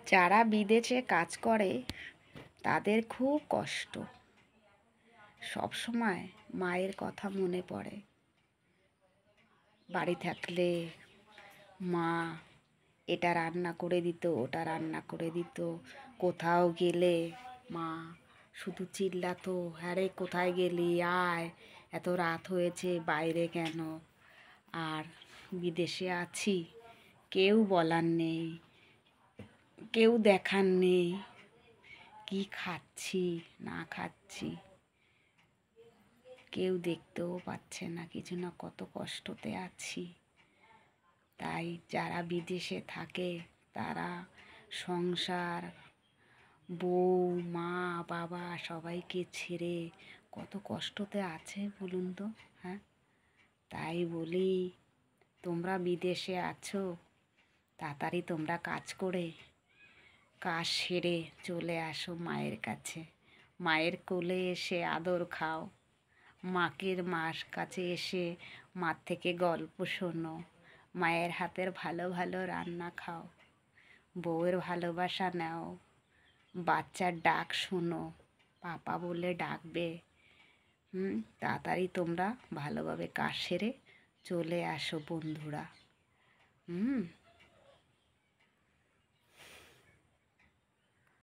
যারা বিদেশে কাজ করে তাদের খুব কষ্ট। সব সময় মায়ের কথা মনে পড়ে। বাড়ি থাকলে মা এটা রান্না করে দিত, ওটা রান্না করে দিত। কোথাও গেলে মা শুধু চিল্লাতো, হ্যাঁ রে কোথায় গেলি, আয়, এত রাত হয়েছে, বাইরে কেন? আর বিদেশে আছি, কেউ বলার নেই, কেউ দেখার নেই কি খাচ্ছি না খাচ্ছি, কেউ দেখতেও পাচ্ছে না কিছু না, কত কষ্টতে আছি। তাই যারা বিদেশে থাকে তারা সংসার, বউ, মা, বাবা সবাইকে ছেড়ে কত কষ্টতে আছে বলুন তো। হ্যাঁ, তাই বলি তোমরা বিদেশে আছো, তাড়াতাড়ি তোমরা কাজ করে কাজ সেরে চলে আসো মায়ের কাছে। মায়ের কোলে এসে আদর খাও, মার কাছে এসে মার থেকে গল্প শোনো, মায়ের হাতের ভালো ভালো রান্না খাও, বউয়ের ভালোবাসা নাও, বাচ্চার ডাক শোনো, পাপা বলে ডাকবে। তাড়াতাড়ি তোমরা ভালোভাবে কাজ সেরে চলে আসো বন্ধুরা।